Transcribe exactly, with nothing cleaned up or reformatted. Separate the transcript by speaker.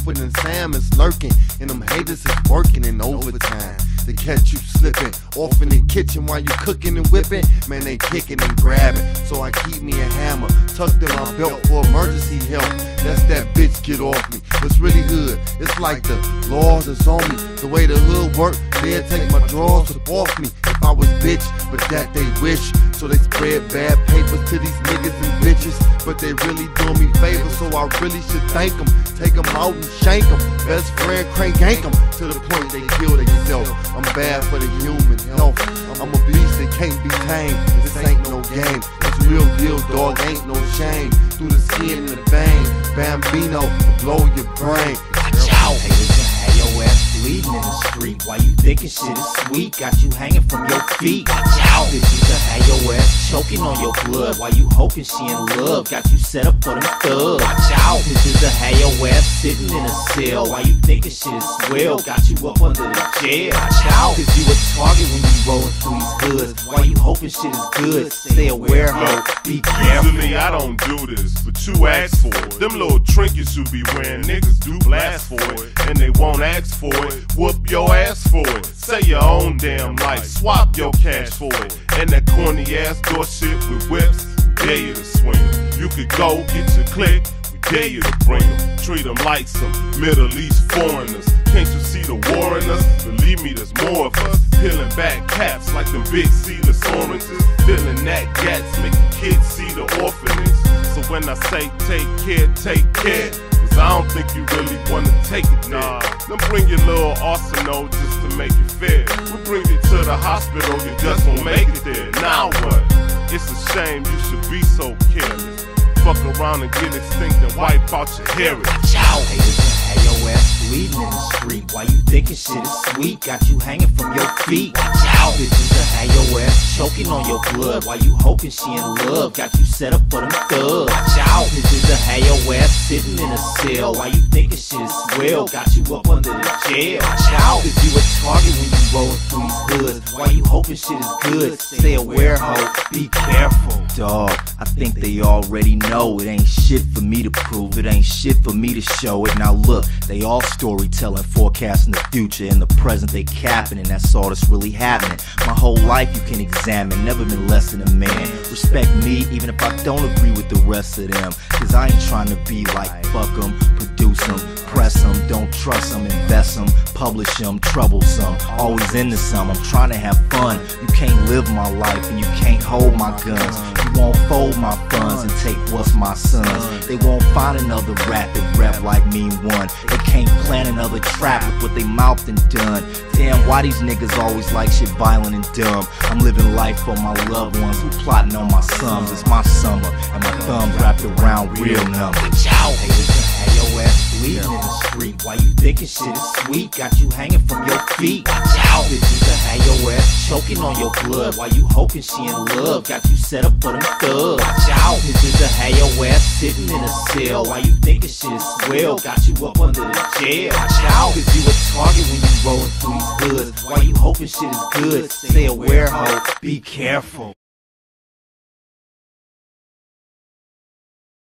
Speaker 1: when the Sam is lurking, and them haters is working in overtime. They catch you slipping off in the kitchen while you cooking and whipping. Man, they kicking and grabbing, so I keep me a hammer tucked in my belt for emergency help. That's that bitch get off me. It's really hood. It's like the laws is on me. The way the hood work, they'd take my drawers up off me if I was bitch, but that they wish. So they spread bad papers to these niggas and bitches, but they really doing me favors, so I really should thank them. Take them out and shank them. Best friend crank yank them to the point they kill themselves. I'm bad for the human health. I'm a beast that can't be tamed. This ain't no game. It's real deal, dog. Ain't no shame. Through the skin and the vein, Bambino blow your brain.
Speaker 2: Watch out, haters gonna have your ass bleeding in the street. Why you thinking shit is sweet? Got you hanging from your feet. Watch out, bitches gonna have your ass choking on your blood. Why you hoping she in love? Got you set up for them thugs. Watch out, bitches gonna have your ass sitting in a cell. Why you thinking shit is swell? Got you up under the jail. Watch out, cause you a target when you rolling through these hoods. Why you hoping shit is good? Stay aware, ho, be careful.
Speaker 3: Usually I don't do this, but you ask for it. Them little trinkets you be wearing, niggas do blast for it, and they won't ask for it. Whoop your ass for it. Say your own damn life, swap your cash for it. And that corny ass door shit with whips, we dare you to swing them. You could go get your click, we dare you to bring them. Treat them like some Middle East foreigners. Can't you see the war in us? Believe me, there's more of us. Peeling back caps like them big seedless oranges. Filling that gats, making kids see the orphanage. So when I say take care, take care, cause I don't think you really wanna take it there. Nah. Then bring your little arsenal just to make it fair. We'll bring you to the hospital, you just won't make it there. Now what? It's a shame you should be so careless. Fuck around and get extinct and wipe out your heritage.
Speaker 2: Watch out, haters gonna have your ass bleeding in the street. Why you thinking shit is sweet? Got you hanging from your feet. Watch out, bitches gonna have your ass choking on your blood. Why you hoping she in love? Got you set up for them thugs. Watch out, bitches gonna have your ass sitting in a cell. Why you thinking shit is swell? Got you up under the jail. Watch out, cause you a target when you rolling through these hoods. Why you hoping shit is good? Stay aware, ho, be careful.
Speaker 4: Dog, I think they already know it ain't shit for me to prove, it ain't shit for me to show it. Now look, they all storytelling, forecasting the future. In the present they capping, and that's all that's really happening. My whole life you can examine, never been less than a man. Respect me even if I don't agree with the rest of them, cause I ain't trying to be like fuck them, produce them, press them, don't trust them, invest them, publish them, troublesome, always into some. I'm trying to have fun. You can't live my life and you can't hold my guns. You won't fold my funds and take what's my son's. They won't find another rap that rap like me one. They can't plan another trap with what they mouthed and done. Damn, why these niggas always like shit violent and dumb? I'm living life for my loved ones who plotting on my sums. It's my summer and my thumbs wrapped around real numbers.
Speaker 2: Watch out, haters gonna have your ass bleeding in the street. Why you thinking shit is sweet? Got you hanging from your feet. Watch out, bitches gonna have your ass choking on your blood. Why you hoping she in love? Got you set up for them thugs. Watch out, bitches gonna have your ass sitting in a cell. Why you thinking shit is swell? Got you up under the jail. Watch out, cause you a target when you rolling through these hoods. Why you hoping shit is good? Stay aware, ho, be careful.